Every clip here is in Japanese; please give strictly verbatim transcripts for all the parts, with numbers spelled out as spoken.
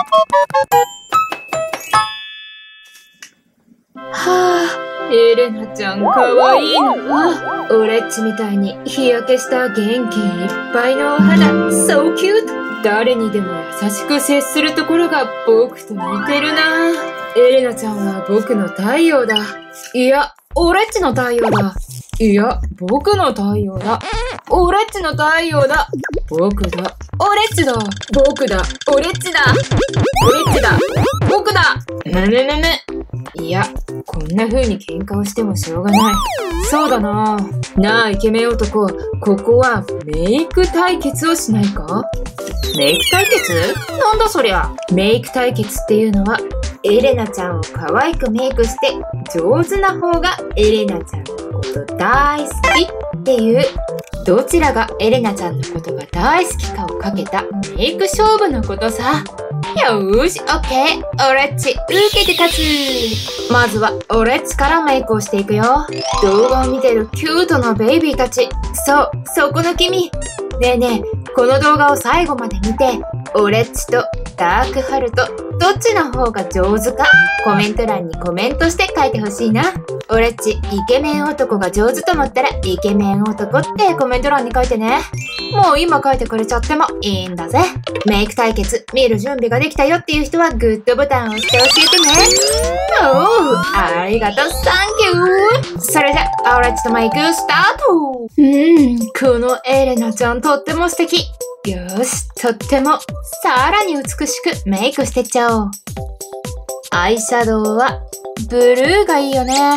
はぁ、エレナちゃんかわいいな。オレっちみたいに日焼けした元気いっぱいのお肌、So cute。誰にでも優しく接するところが僕と似てるな。エレナちゃんは僕の太陽だ。いや、オレっちの太陽だ。いや、僕の太陽だ。オレっちの太陽だ。僕だ。オレっちだ。僕だ。オレっちだ。オレっちだ。僕だ。むむむむ。いや、こんな風に喧嘩をしてもしょうがない。そうだな。なあ、イケメン男。ここはメイク対決をしないか？メイク対決？なんだそりゃ。メイク対決っていうのは、エレナちゃんを可愛くメイクして上手な方がエレナちゃんのこと大好きっていう、どちらがエレナちゃんのことが大好きかをかけたメイク勝負のことさ。よーし、オッケー。オレっち、受けて立つ。まずは、オレっちからメイクをしていくよ。動画を見てるキュートなベイビーたち。そう、そこの君。ねえねえ、この動画を最後まで見て、オレっちとダークハルト、どっちの方が上手か、コメント欄にコメントして書いてほしいな。オレっち、イケメン男が上手と思ったら、イケメン男ってコメント欄に書いてね。もう今書いてくれちゃってもいいんだぜ。メイク対決、見る準備ができたよっていう人はグッドボタンを押して教えてね。おー、ありがとう、サンキュー。それじゃ、オレっちとメイクスタート。うーん、このエレナちゃんとっても素敵。よし、とっても、さらに美しくメイクしてっちゃおう。アイシャドウは、ブルーがいいよね。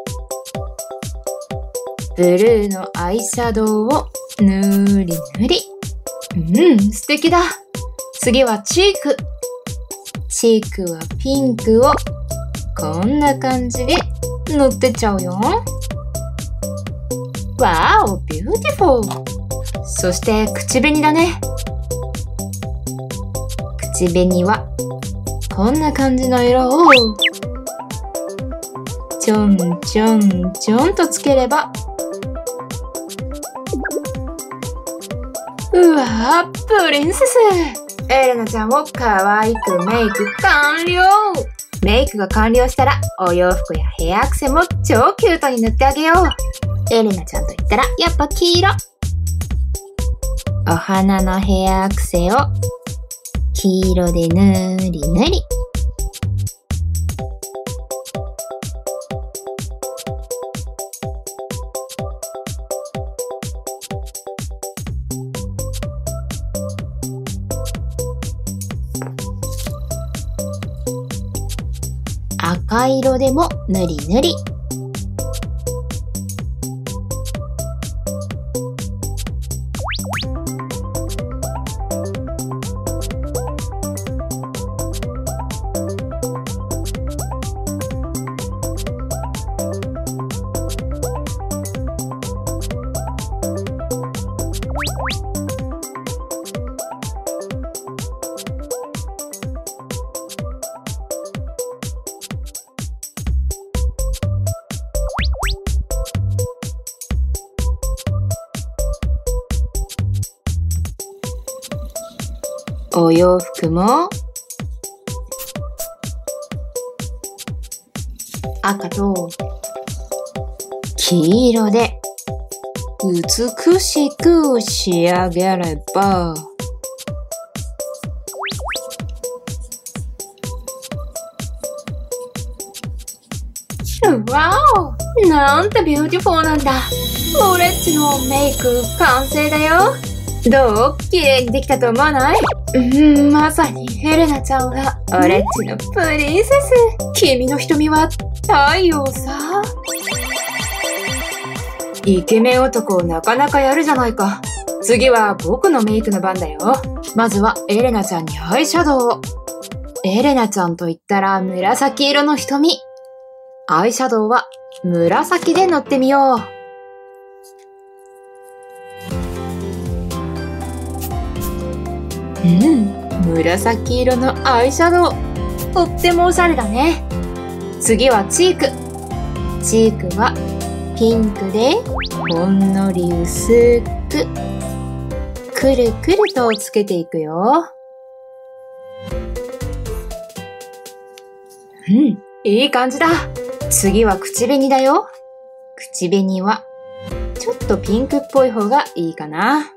ブルーのアイシャドウを塗り塗り。うん、素敵だ。次はチーク。チークはピンクをこんな感じで塗ってっちゃうよ。わーお、ビューティフォー。そして口紅だね。口紅はこんな感じの色をちょんちょんちょんとつければ、うわー、プリンセス。エレナちゃんを可愛くメイク完了。メイクが完了したら、お洋服やヘアアクセも超キュートに塗ってあげよう。エレナちゃんと言ったら、やっぱ黄色。お花のヘアアクセを黄色で塗り塗り。赤色でも塗り塗り。お洋服も赤と黄色で美しく仕上げれば、わお、なんてビューティフォーなんだ。オレっちのメイク完成だよ。どう？綺麗にできたと思わない？うん、まさにエレナちゃんはオレっちのプリンセス。君の瞳は太陽さ。イケメン男なかなかやるじゃないか。次は僕のメイクの番だよ。まずはエレナちゃんにアイシャドウを。エレナちゃんと言ったら紫色の瞳。アイシャドウは紫で塗ってみよう。うん、紫色のアイシャドウ。とってもおしゃれだね。次はチーク。チークはピンクでほんのり薄くくるくるとつけていくよ。 うん、いい感じだ。次は口紅だよ。口紅は、ちょっとピンクっぽい方がいいかな。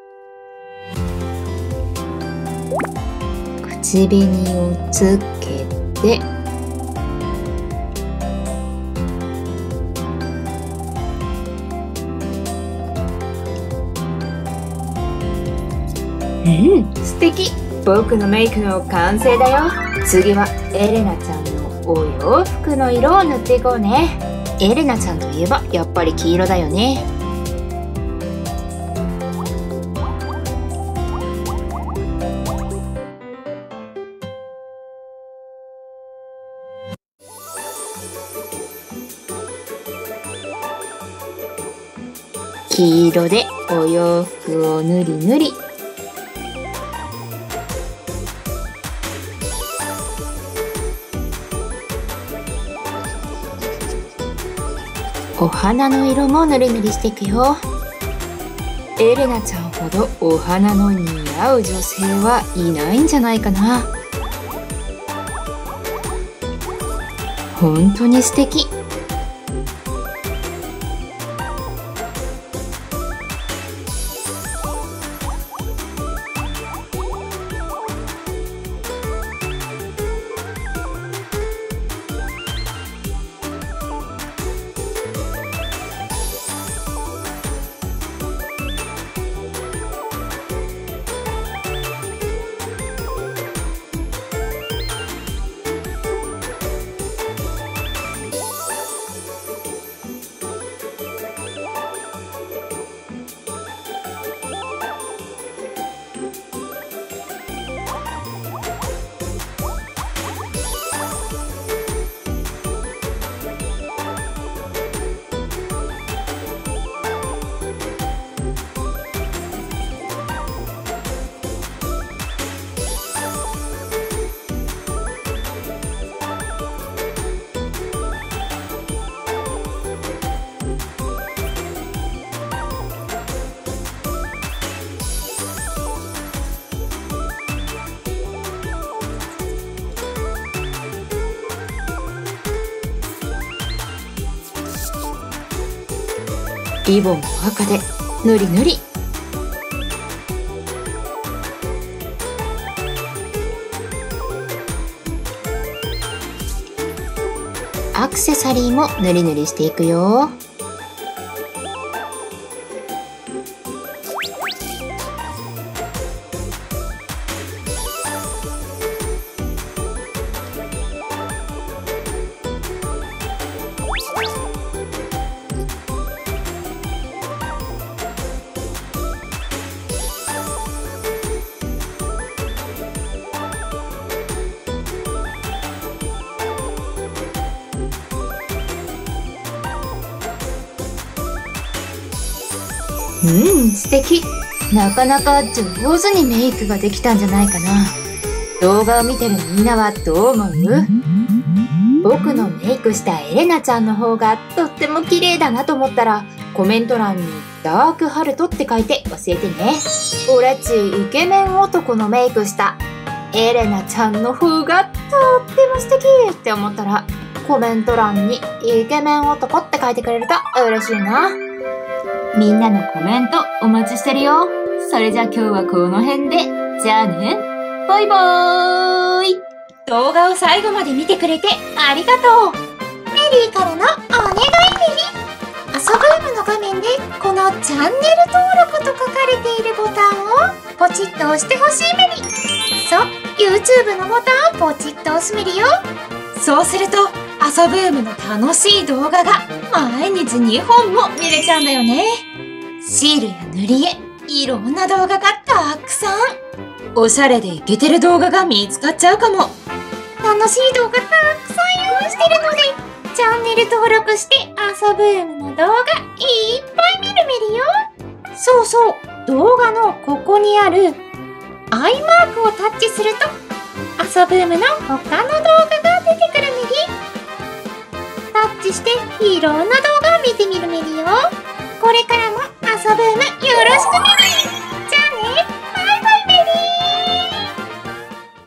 口紅をつけて、うん、素敵。僕のメイクの完成だよ。次はエレナちゃんのお洋服の色を塗っていこうね。エレナちゃんといえばやっぱり黄色だよね。黄色でお洋服を塗り塗り。お花の色も塗り塗りしていくよ。エレナちゃんほどお花の似合う女性はいないんじゃないかな。本当に素敵。リボンも赤でぬりぬり。アクセサリーもぬりぬりしていくよ。うん、素敵。なかなか上手にメイクができたんじゃないかな。動画を見てるみんなはどう思う？僕のメイクしたエレナちゃんの方がとっても綺麗だなと思ったら、コメント欄にダークハルトって書いて教えてね。俺っちイケメン男のメイクしたエレナちゃんの方がとっても素敵って思ったら、コメント欄にイケメン男って書いてくれると嬉しいな。みんなのコメントお待ちしてるよ。それじゃあ今日はこの辺で。じゃあね。バイバーイ。動画を最後まで見てくれてありがとう。メリーからのお願いメリー。遊ぶームの画面でこのチャンネル登録と書かれているボタンをポチッと押してほしいメリー。そう、YouTube のボタンをポチッと押すメリーよ。そうすると遊ぶームの楽しい動画が毎日にほんも見れちゃうんだよね。シールや塗り絵、いろんな動画がたくさん。おしゃれでイケてる動画が見つかっちゃうかも。楽しい動画たくさん用意してるので、チャンネル登録して遊ぶームの動画いっぱい見るメリよ。そうそう、動画のここにあるアイマークをタッチすると遊ぶームの他の動画が出てくるメリ。タッチしていろんな動画を見てみるメリよ。これからも遊ぶームよろしくメリー。